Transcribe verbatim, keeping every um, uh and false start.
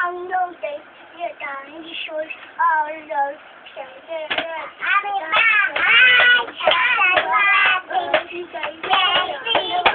上有水，月亮一说二人天边人。阿里巴巴，小娃娃，天天天天。